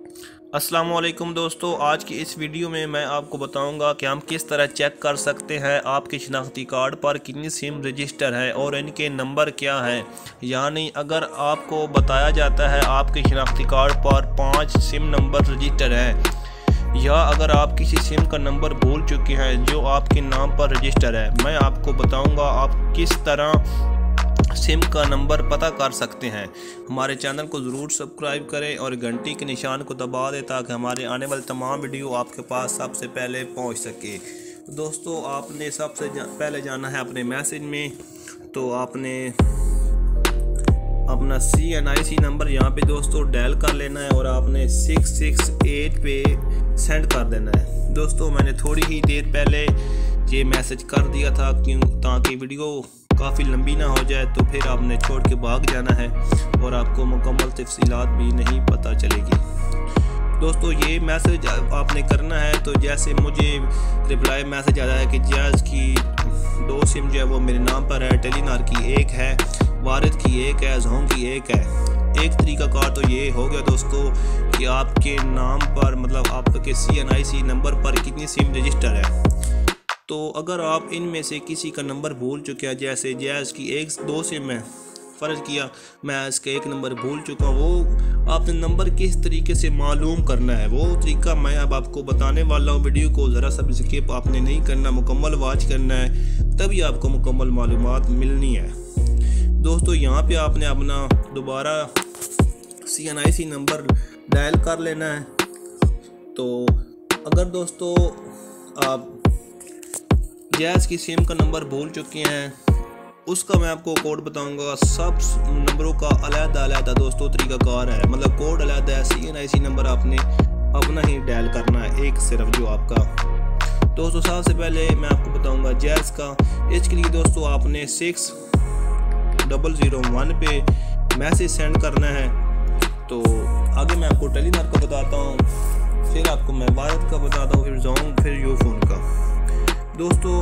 अस्सलाम वालेकुम दोस्तों, आज की इस वीडियो में मैं आपको बताऊंगा कि हम किस तरह चेक कर सकते हैं आपके शनाख्ती कार्ड पर कितनी सिम रजिस्टर है और इनके नंबर क्या है। यानी अगर आपको बताया जाता है आपके शनाख्ती कार्ड पर 5 सिम नंबर रजिस्टर है या अगर आप किसी सिम का नंबर भूल चुके हैं जो आपके नाम पर रजिस्टर है, मैं आपको बताऊँगा आप किस तरह सिम का नंबर पता कर सकते हैं। हमारे चैनल को ज़रूर सब्सक्राइब करें और घंटी के निशान को दबा दें ताकि हमारे आने वाले तमाम वीडियो आपके पास सबसे पहले पहुंच सके। दोस्तों, आपने सबसे पहले जाना है अपने मैसेज में, तो आपने अपना CNIC नंबर यहाँ पे दोस्तों डायल कर लेना है और आपने 668 पे सेंड कर देना है। दोस्तों, मैंने थोड़ी ही देर पहले ये मैसेज कर दिया था ताकि वीडियो काफ़ी लंबी ना हो जाए, तो फिर आपने छोड़ के भाग जाना है और आपको मुकम्मल तफसीलात भी नहीं पता चलेगी। दोस्तों, ये मैसेज आपने करना है तो जैसे मुझे रिप्लाई मैसेज आया है कि जैज़ की 2 सिम जो है वो मेरे नाम पर है, टेलीनॉर की 1 है, वारिद की 1 है, जोंग की 1 है। एक तरीका कार तो ये हो गया दोस्तों कि आपके नाम पर मतलब आपके CNIC नंबर पर कितनी सिम रजिस्टर है। तो अगर आप इनमें से किसी का नंबर भूल चुके हैं, जैसे जैज़ की 1-2 सिम है, फ़र्ज़ किया मैं इसका 1 नंबर भूल चुका हूँ, वो आपने नंबर किस तरीके से मालूम करना है वो तरीका मैं अब आपको बताने वाला हूँ। वीडियो को ज़रा सा भी स्किप आपने नहीं करना, मुकम्मल वॉच करना है, तभी आपको मुकम्मल मालूमात मिलनी है। दोस्तों, यहाँ पे आपने अपना दोबारा CNIC नंबर डायल कर लेना है। तो अगर दोस्तों आप जैज़ की सिम का नंबर भूल चुके हैं, उसका मैं आपको कोड बताऊंगा। सब नंबरों का अलग-अलग दोस्तों तरीकाकार है, मतलब कोड अलग है। CNIC नंबर आपने अपना ही डायल करना है, एक सिर्फ जो आपका। दोस्तों, सबसे पहले मैं आपको बताऊंगा जैज़ का। इसके लिए दोस्तों आपने 6001 पे मैसेज सेंड करना है। तो आगे मैं आपको टेलीनॉर का बताता हूँ, फिर आपको मैं वारिद का बताता हूँ, फिर जोंग, फिर यूफोन का। दोस्तों,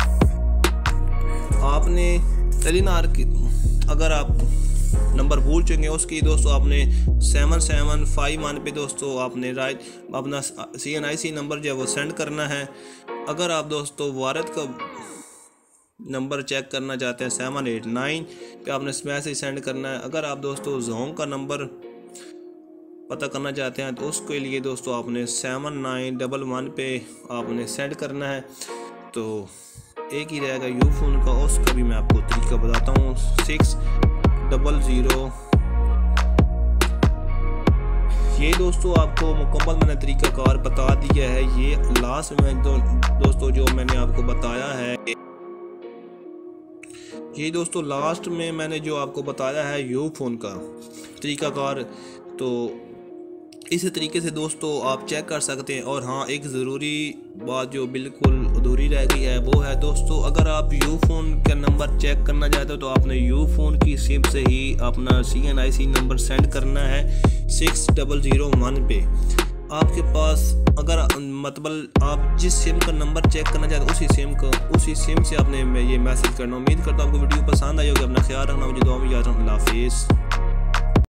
आपने टेलीनॉर की अगर आप नंबर भूल चुके उसकी दोस्तों आपने 7751 पे दोस्तों आपने अपना CNIC नंबर जो है वो सेंड करना है। अगर आप दोस्तों वारिद का नंबर चेक करना चाहते हैं 789 पे आपने मैसेज सेंड करना है। अगर आप दोस्तों जोंग का नंबर पता करना चाहते हैं तो उसके लिए दोस्तों आपने 7911 पे आपने सेंड करना है। तो एक ही रहेगा यूफोन का, उसका भी मैं आपको तरीका बताता हूँ। 600 ये दोस्तों आपको मुकम्मल मैंने तरीका कार बता दिया है। ये लास्ट में दोस्तों जो मैंने आपको बताया है, ये दोस्तों लास्ट में मैंने जो आपको बताया है यूफोन का तरीका कार, तो इस तरीके से दोस्तों आप चेक कर सकते हैं। और हाँ, एक ज़रूरी बात जो बिल्कुल अधूरी रह गई है वो है दोस्तों, अगर आप यूफोन का नंबर चेक करना चाहते हो तो आपने यूफोन की सिम से ही अपना CNIC नंबर सेंड करना है 6001 पे। आपके पास अगर मतलब आप जिस सिम का नंबर चेक करना चाहते हो उसी सिम से आपने ये मैसेज करना। उम्मीद करता हूँ आपको वीडियो पसंद आई होगी। अपना ख्याल रखना, मुझे दुआ में याद रखना। अल्लाह हाफिज़।